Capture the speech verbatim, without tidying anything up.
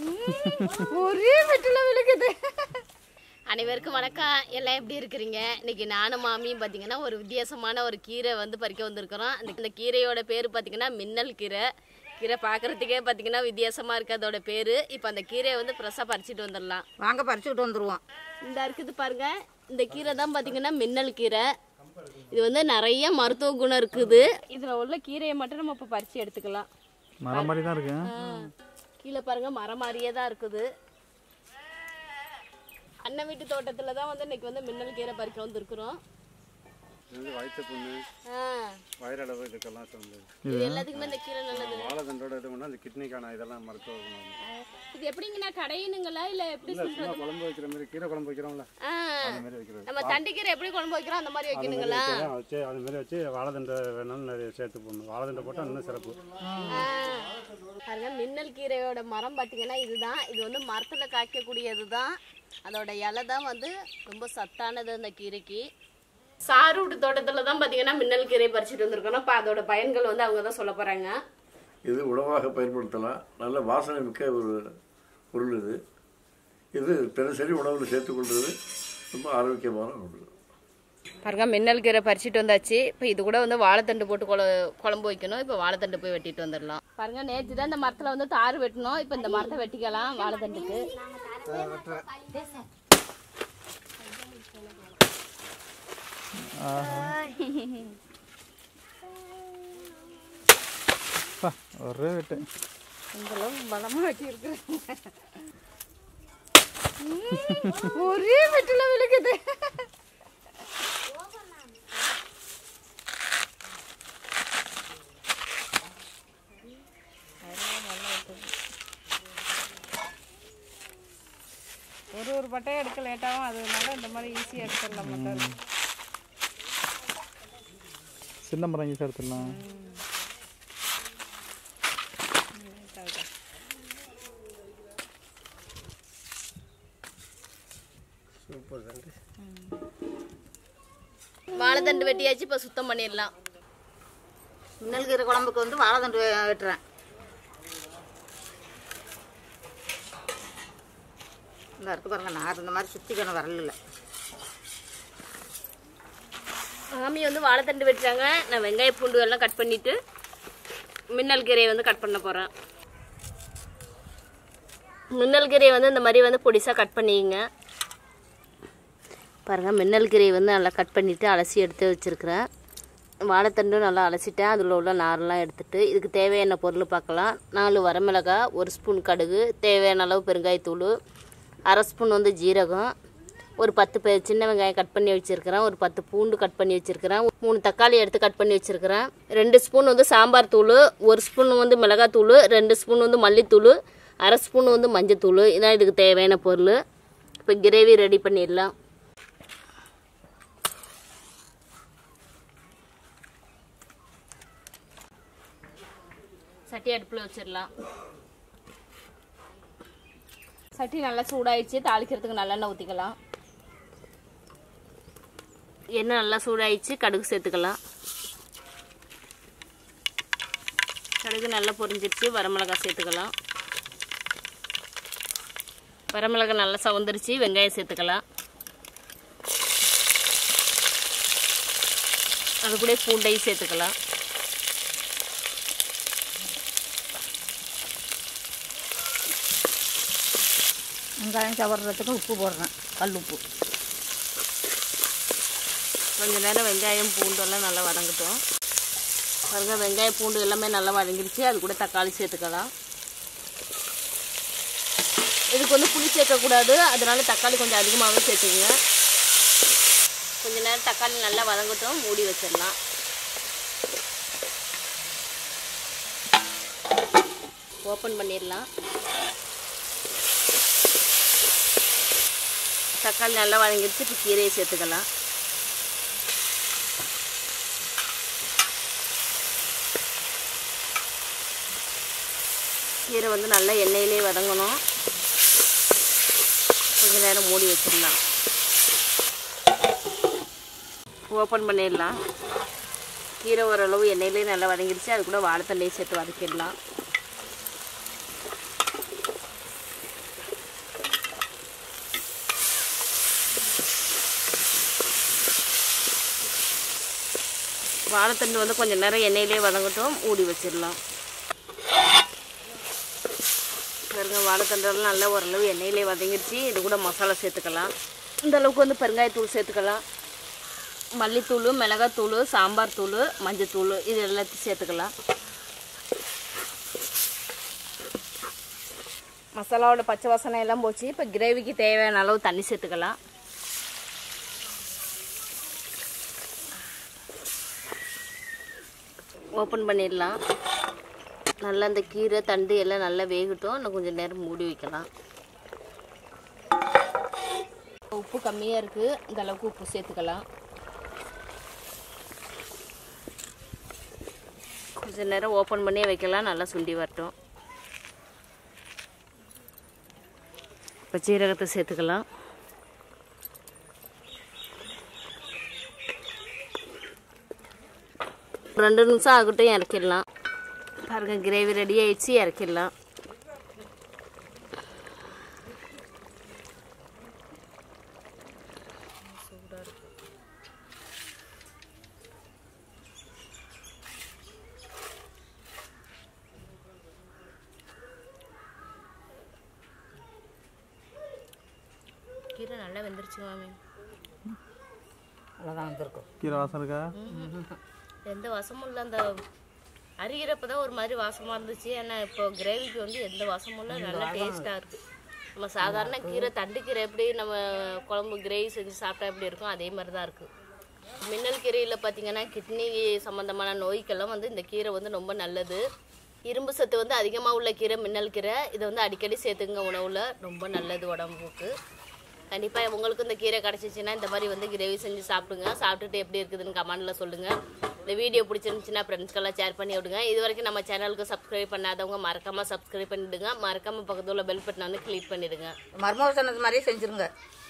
ஒரே வெட்டில விழுக்குது. அனைவருக்கும் வணக்கம். எல்லாம் எப்படி இருக்கிறீங்க? இன்னைக்கு நானும் மாமியும் பார்த்தீங்கன்னா ஒரு வித்தியாசமான ஒரு கீரை வந்து பறிக்க வந்திருக்கிறோம். இந்த கீரையோட பேர் பார்த்தீங்கன்னா மின்னல் கீரை. கீரை பார்க்குறதுக்கே பார்த்தீங்கன்னா வித்தியாசமாக இருக்குது அதோட பேர். இப்போ அந்த கீரையை வந்து ஃப்ரெஷ்ஷாக பறிச்சுட்டு வந்துடலாம். வாங்க பறிச்சுக்கிட்டு வந்துடுவோம். இந்த இருக்குது பாருங்க, இந்த கீரை தான் பார்த்தீங்கன்னா மின்னல் கீரை. இது வந்து நிறைய மருத்துவ குணம் இருக்குது. இதில் உள்ள கீரையை மட்டும் நம்ம இப்போ பறித்து எடுத்துக்கலாம். மரம் மாதிரி தான் இருக்கு. கீழே பாருங்க, மரம் மாதிரியே தான் இருக்குது. அண்ணன் வீட்டு தோட்டத்தில் தான் வந்து இன்னைக்கு வந்து மின்னல் கீரை பறிக்க வந்துருக்குறோம். இது வயிற்று புண்ணு, வயிறளவு இதுக்கெல்லாம் சொல்லுது. இது எல்லாத்துக்குமே இந்த கீரை நல்லது. வாழைத்தண்டோட இது பண்ணால் அந்த கிட்னிக்கான இதெல்லாம் மருத்துவ குணம். இது எப்படிங்கண்ணா, கடையினுங்களா இல்லை எப்படி சொல்றது? குழம்பு வைக்கிற மாதிரி கீரை குழம்பு வைக்கிறோம்ல அந்த மாதிரி வைக்கிறது. நம்ம தண்டு கீரை எப்படி குழம்பு வைக்கிறோம் அந்த மாதிரி வைக்கணுங்களா? வச்சு அது மாதிரி வச்சு வாழைத்தண்டை வேணாலும் நிறைய சேர்த்து போடணும். வாழைத்தண்டை போட்டால் இன்னும் சிறப்பு. பாருங்க, மின்னல் கீரையோட மரம் பார்த்தீங்கன்னா இதுதான். இது வந்து மரத்தில் காய்க்கக்கூடியது தான். அதோட இலை தான் வந்து ரொம்ப சத்தானது அந்த கீரைக்கு. சாரூட்டு தோட்டத்தில் தான் பார்த்தீங்கன்னா மின்னல் கீரை பறிச்சுட்டு வந்திருக்கோம். இப்போ அதோட பயன்கள் வந்து அவங்க தான் சொல்ல போகிறாங்க. இது உணவாக பயன்படுத்தலாம். நல்ல வாசனை மிக்க ஒரு பொருள் இது. இது தினசரி உணவில் சேர்த்துக்கொள்வது ரொம்ப ஆரோக்கியமான ஒன்று. பாருங்க, மின்னல் கீரை பறிச்சுட்டு வந்தாச்சு. இப்போ இது கூட வந்து வாழைத்தண்டு போட்டு குழ குழம்பு வைக்கணும். இப்போ வாழைத்தண்டு போய் வெட்டிட்டு வந்துடலாம். பாருங்க, நேற்று தான் இந்த மரத்தில் வந்து தார் வெட்டணும். இப்போ இந்த மரத்தை வெட்டிக்கலாம் வாழைத்தண்டுக்கு. ஒரே வெட்டு பலமா வெட்டி இருக்கு. ஒரே வெட்டில விழுக்குது. ஒரு ஒரு பட்டையை எடுக்க லேட்டாகும். அதனால இந்த மாதிரி ஈஸியாக எடுத்துடலாம். மட்டும் சின்ன மரம் ஈஸியாக எடுத்துடலாம். வாழைத்தண்டு வெட்டியாச்சு. இப்போ சுத்தம் பண்ணிடலாம். மின்னல் கீரை குழம்புக்கு வந்து வாழைத்தண்டு வெட்டுறேன். இந்த இருக்கு பாருங்க, நான் இந்த மாதிரி சுத்திக்கணும் வரல. மாமி வந்து வாழைத்தண்டு வெட்டுறாங்க. நான் வெங்காய பூண்டு எல்லாம் கட் பண்ணிட்டு மின்னல் கீரையை வந்து கட் பண்ண போகிறேன். மின்னல் கீரையை வந்து இந்த மாதிரி வந்து பொடிசாக கட் பண்ணிங்க. பாருங்கள், மின்னல் கீரையை வந்து நல்லா கட் பண்ணிவிட்டு அலசி எடுத்து வச்சுருக்கிறேன். வாழைத்தண்டும் நல்லா அலசிட்டேன். அதில் உள்ள நாரெல்லாம் எடுத்துகிட்டு இதுக்கு தேவையான பொருள் பார்க்கலாம். நாலு வரமிளகாய், ஒரு ஸ்பூன் கடுகு, தேவையான அளவு பெருங்காயத்தூள், அரை ஸ்பூன் வந்து ஜீரகம், ஒரு பத்து பே சின்ன வெங்காயம் கட் பண்ணி வச்சுருக்கிறேன், ஒரு பத்து பூண்டு கட் பண்ணி வச்சுருக்கிறேன், மூணு தக்காளி எடுத்து கட் பண்ணி வச்சுருக்கிறேன், ரெண்டு ஸ்பூன் வந்து சாம்பார் தூள், ஒரு ஸ்பூன் வந்து மிளகாத்தூள், ரெண்டு ஸ்பூன் வந்து மல்லித்தூள், அரை ஸ்பூன் வந்து மஞ்சத்தூள். இதான் இதுக்கு தேவையான பொருள். இப்போ கிரேவி ரெடி பண்ணிடலாம். சட்டி அடுப்பில் வச்சிடலாம். சட்டி நல்லா சூடாயிடுச்சு. தாளிக்கிறதுக்கு நல்லெண்ணெய் ஊற்றிக்கலாம். எண்ணெய் நல்லா சூடாயிடுச்சு. கடுகு சேர்த்துக்கலாம். கடுகு நல்லா பொரிஞ்சிருச்சு. வரமிளகாய் சேர்த்துக்கலாம். வரமிளகாய் நல்லா சவந்துருச்சு. வெங்காயம் சேர்த்துக்கலாம். அது கூட பூண்டையும் சேர்த்துக்கலாம். வெங்காயம் சவறதுக்கு உப்பு போடுறேன், கல் உப்பு. கொஞ்ச நேரம் வெங்காயம் பூண்டெல்லாம் நல்லா வதங்கட்டும். பாருங்க, வெங்காயம் பூண்டு எல்லாமே நல்லா வதங்கிடுச்சு. அது கூட தக்காளி சேர்த்துக்கலாம். இதுக்கு வந்து புளி சேர்க்கக்கூடாது, அதனால தக்காளி கொஞ்சம் அதிகமாகவே சேர்த்துக்குங்க. கொஞ்ச நேரம் தக்காளி நல்லா வதங்கட்டும். மூடி வச்சிடலாம். ஓப்பன் பண்ணிடலாம். தக்காளி நல்லா வதங்கிடுச்சு. இப்போ கீரையை சேர்த்துக்கலாம். கீரை வந்து நல்லா எண்ணெயிலே வதங்கணும். கொஞ்ச நேரம் மூடி வச்சிடலாம். ஓப்பன் பண்ணிடலாம். கீரை ஓரளவு எண்ணெயிலே நல்லா வதங்கிடுச்சு. அது கூட வாழைத்தண்டையும் சேர்த்து வதக்கிடலாம். வாழைத்தண்டு வந்து கொஞ்சம் நேரம் எண்ணெயிலே வதங்கட்டும், மூடி வச்சிடலாம். பாருங்க வாழைத்தண்டெல்லாம் நல்லா ஓரளவு எண்ணெயிலே வதங்கிடுச்சு. இது கூட மசாலா சேர்த்துக்கலாம். இந்த அளவுக்கு வந்து பெருங்காயத்தூள் சேர்த்துக்கலாம். மல்லித்தூள், மிளகாத்தூள், சாம்பார் தூள், மஞ்சத்தூள் இது எல்லாத்தையும் சேர்த்துக்கலாம். மசாலாவோட பச்சை வாசனை எல்லாம் போச்சு. இப்போ கிரேவிக்கு தேவையான அளவு தண்ணி சேர்த்துக்கலாம். ஓப்பன் பண்ணிடலாம். நல்லா இந்த கீரை தண்டு எல்லாம் நல்லா வேகட்டும். இன்னும் கொஞ்சம் நேரம் மூடி வைக்கலாம். உப்பு கம்மியாக இருக்குது, இந்த அளவுக்கு உப்பு சேர்த்துக்கலாம். கொஞ்சம் நேரம் ஓப்பன் பண்ணி வைக்கலாம், நல்லா சுண்டி வரட்டும். இப்போ சீரகத்தை சேர்த்துக்கலாம். ரெண்டு நிமிஷம் ஆகட்டும், இறக்கிடலாம். பாருங்க கிரேவி ரெடி ஆயிடுச்சு, இறக்கிடலாம். கீரை நல்லா வெந்துருச்சு மாமி. அவ்வளோதான் வந்திருக்கும். கீரை வாசம் இருக்கா? எந்த வாசமும் இல்லை. அந்த அரிகிறப்ப தான் ஒரு மாதிரி வாசமாக இருந்துச்சு. ஏன்னா இப்போ கிரேவிக்கு வந்து எந்த வாசமும் இல்லை, நல்லா டேஸ்ட்டாக இருக்குது. நம்ம சாதாரண கீரை தண்டு கீரை எப்படி நம்ம குழம்பு கிரேவி செஞ்சு சாப்பிட்டா எப்படி இருக்கும் அதே மாதிரி தான் இருக்குது. மின்னல் கீரையில் பார்த்திங்கன்னா கிட்னி சம்மந்தமான நோய்க்கெல்லாம் வந்து இந்த கீரை வந்து ரொம்ப நல்லது. இரும்பு சத்து வந்து அதிகமாக உள்ள கீரை மின்னல் கீரை. இதை வந்து அடிக்கடி சேர்த்துங்க உணவில், ரொம்ப நல்லது உடம்புக்கு. கண்டிப்பாக உங்களுக்கு இந்த கீரை கிடச்சிச்சின்னா இந்த மாதிரி வந்து கிரேவி செஞ்சு சாப்பிடுங்க. சாப்பிட்டுட்டு எப்படி இருக்குதுன்னு கமெண்டில் சொல்லுங்கள். இந்த வீடியோ பிடிச்சிருந்துச்சுன்னா ஃப்ரெண்ட்ஸ்க்கெல்லாம் ஷேர் பண்ணி விடுங்க. இது வரைக்கும் நம்ம சேனலுக்கு சப்ஸ்கிரைப் பண்ணாதவங்க மறக்காமல் சப்ஸ்கிரைப் பண்ணிவிடுங்க. மறக்காமல் பக்கத்தில் உள்ள பெல் பட்டனை வந்து கிளிக் பண்ணிவிடுங்க. மர்மம் சொன்னது மாதிரியே செஞ்சுருங்க.